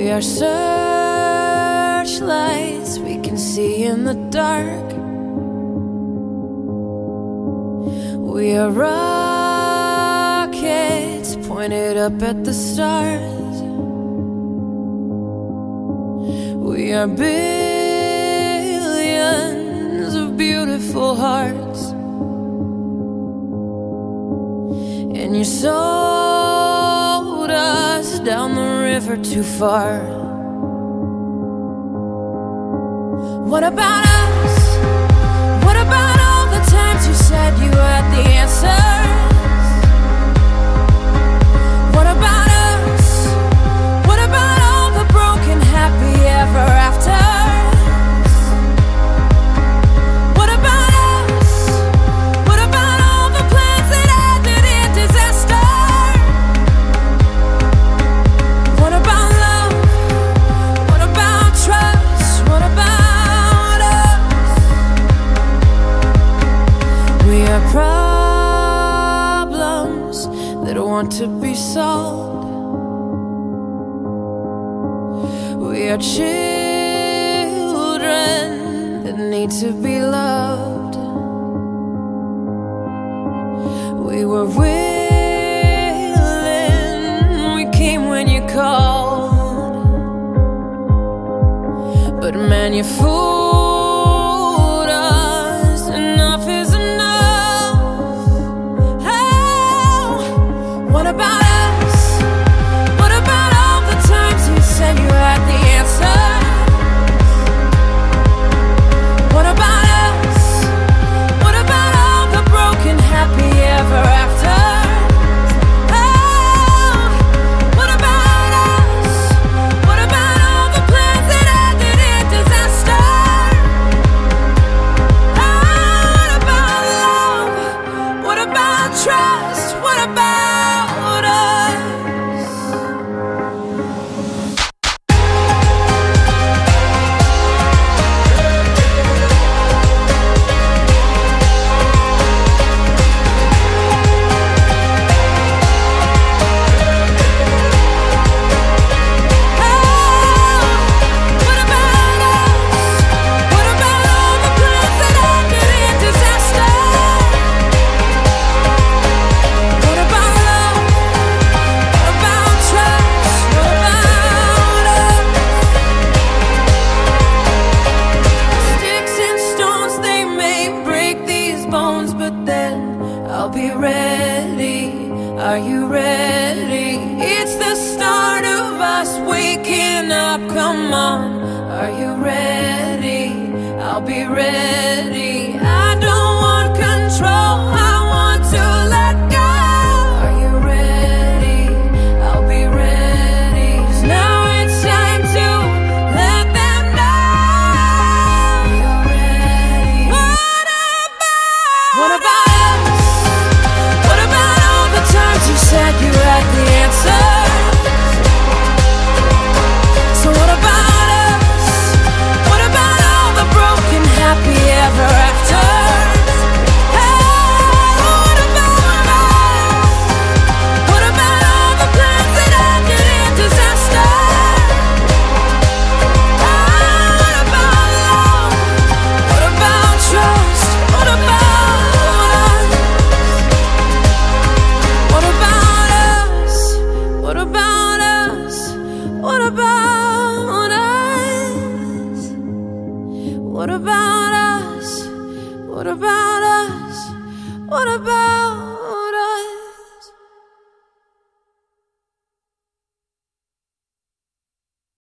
We are searchlights we can see in the dark. We are rockets pointed up at the stars. We are billions of beautiful hearts. And you sold us down the river too far. What about us? What about all the times you said you had the answers? What about us? What about all the broken happy ever afters? What about us? What about all the plans that ended in disaster? What about love? What about trust? What about us? We are problems that want to be solved. We are children that need to be loved. We were willing, we came when you called. But man, you fooled us. Enough is enough. Oh, what about us? What about all the times you said you had the answers? What about us? What about all the broken happy ever afters? Oh, what about us? What about all the plans that ended in disaster? Oh, what about love? What about trust? What about us? What about us? What about all the plans that ended in disaster? What about love? What about trust? What about us? Sticks and stones, they may break these bones, but then I'll be ready. Are you ready? It's the start of us waking up. Come on, are you ready? I'll be ready.